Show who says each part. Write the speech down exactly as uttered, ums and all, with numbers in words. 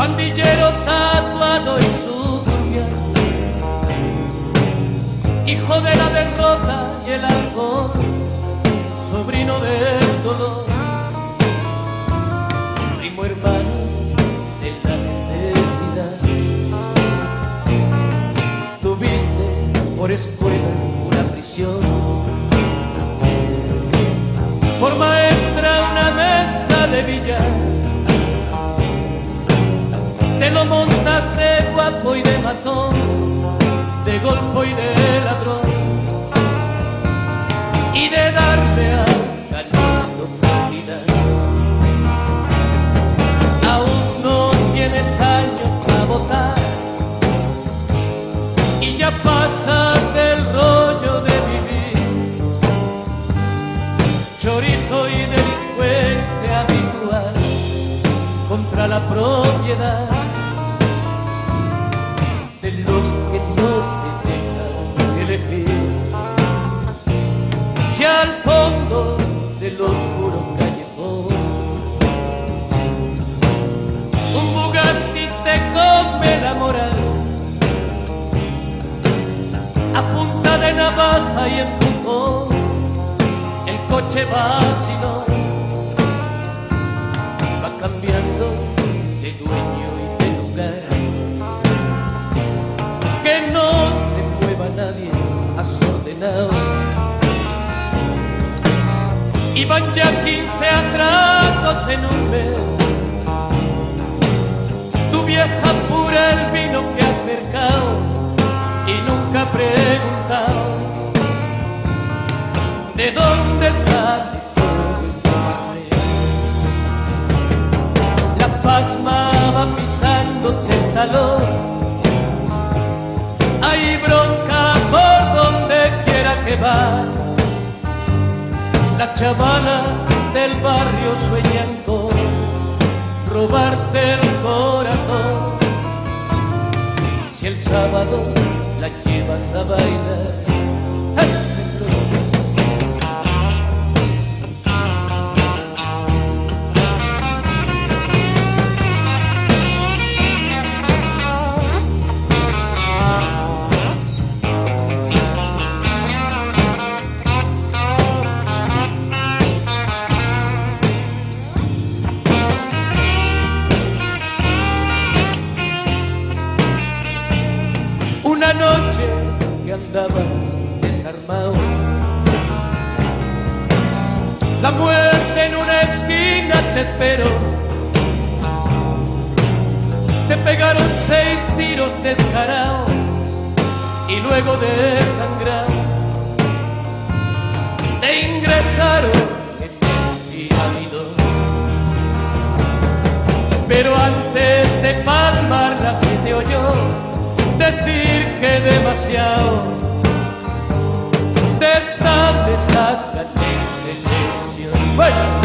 Speaker 1: pandillero tatuado y suburbia, hijo de la derrota y el alcohol, sobrino del dolor, primo hermano de la necesidad. Tuviste por escuela una prisión, por maestra una mesa de billar. Te lo montaste guapo y de matón, de golfo y de ladrón, y de darme a Canito calidad. Aún no tienes años para votar y ya pasas del rollo de vivir, chorizo y delincuente habitual contra la propiedad de los que no te dejan elegir. Si al fondo del oscuro callejón un Bugatti te come la moral, a punta de navaja y empujón, el coche vaciló, va cambiando de dueño y de lugar. Que no se mueva nadie desordenado. Y van ya quince atracos en un mes. Tu vieja pura el vino que has mercado y nunca ha preguntado de dónde sale todo este carnet. La pasma va pisándote el talón. Hay bronca por donde quiera que vas. Las chavalas del barrio sueñan con robarte el corazón. Si el sábado la llevas a bailar, una noche que andabas desarmado, la muerte en una esquina te esperó. Te pegaron seis tiros descarados y luego desangrado te ingresaron en el tirador. Pero antes de palmarla se te oyó decir que demasiado te estables sacan en televisión. Bueno.